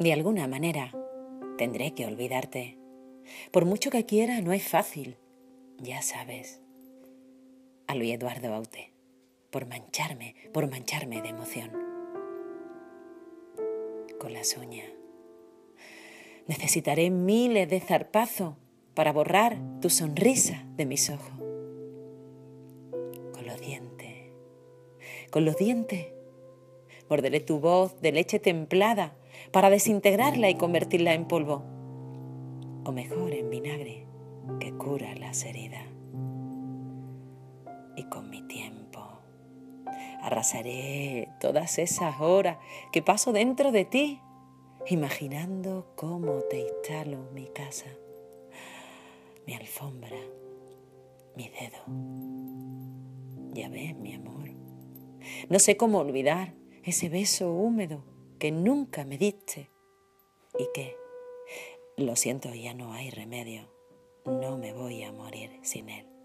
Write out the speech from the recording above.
De alguna manera tendré que olvidarte. Por mucho que quiera, no es fácil, ya sabes. A Luis Eduardo Aute, por mancharme de emoción. Con las uñas. Necesitaré miles de zarpazos para borrar tu sonrisa de mis ojos. Con los dientes, morderé tu voz de leche templada para desintegrarla y convertirla en polvo. O mejor, en vinagre que cura las heridas. Y con mi tiempo arrasaré todas esas horas que paso dentro de ti, imaginando cómo te instalo mi casa, mi alfombra, mi dedo. Ya ves, mi amor, no sé cómo olvidar ese beso húmedo que nunca me diste y que, lo siento, ya no hay remedio, no me voy a morir sin él.